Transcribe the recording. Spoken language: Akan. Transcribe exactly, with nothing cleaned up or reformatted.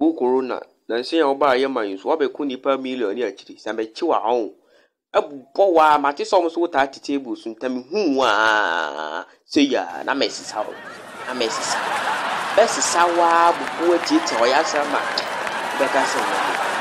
wo corona na nse ya wo ba ye man so wabeku nipa million ni akiri sambe chiwa ho ebo wa mate so mo so ta table so ntam hu a se ya na mesisa ho na mesisa besisa wa bubu atite o ya sama beka se